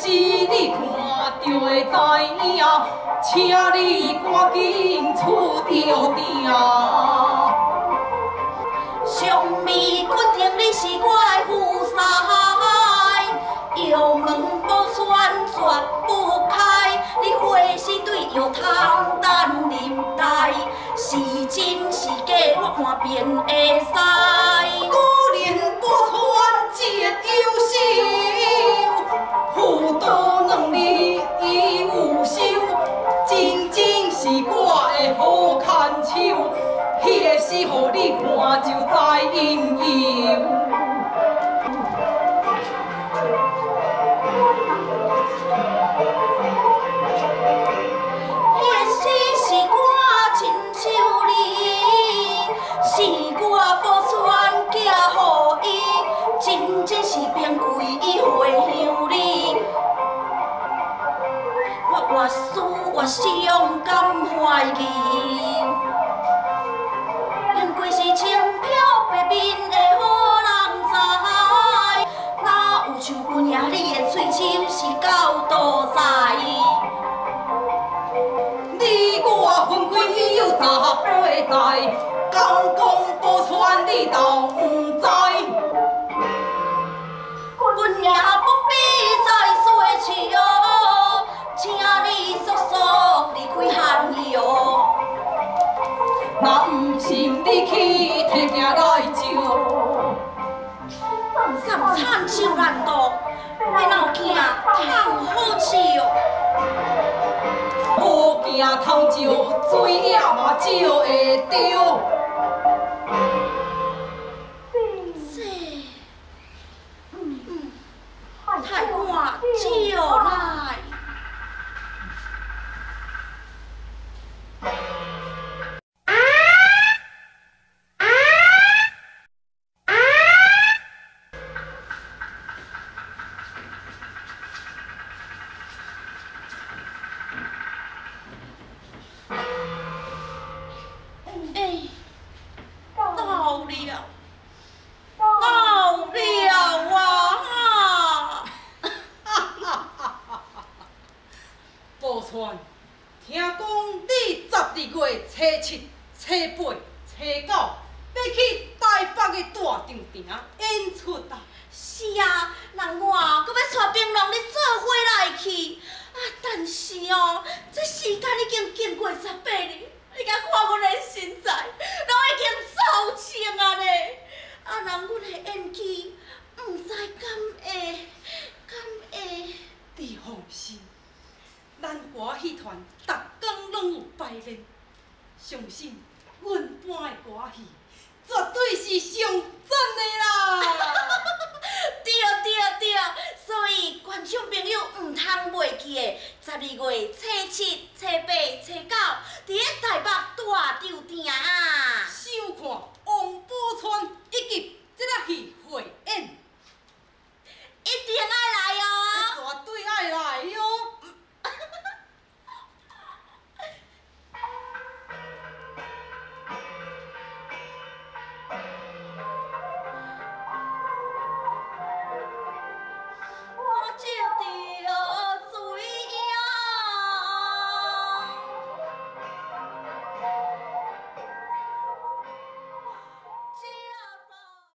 是你看着会知影，请你赶紧出着定。 上面决定你是我的夫婿，药门保全绝不开，你伙是对药通担任代，是真是假我看便会使。 果然保全节优秀，妇道2字伊有收，真正是我的好牵手，迄个时互你看就知因由。 真正是变贵，伊会向你。我越思越伤感怀疑，变贵是轻飘白面的好人知，哪有像君爷你的喙鬚是够多在？ 你我分开已有18载，刚讲保全你都毋知。 阮也不必再说笑，请你速速离开汉药。 若毋信，你去摕镜来照。 三惨手难度，要哪有镜通好笑？ 无镜通照，水也嘛照会着。 太看照来。 保全，听讲你12月初7、初8、初9要去台北的大场埕演出啊！ 是啊，人我搁要带槟榔你做伙来去。啊，但是哦，这时间已经经过18年，你甲看阮的身材，拢已经糟青啊咧。啊，人阮的演技，毋知敢会？ 你放心。咱歌戏团逐工拢有排练，相信阮班的歌戏绝对是上赞的啦！ 对，所以观众朋友毋通袂记的，12月初7、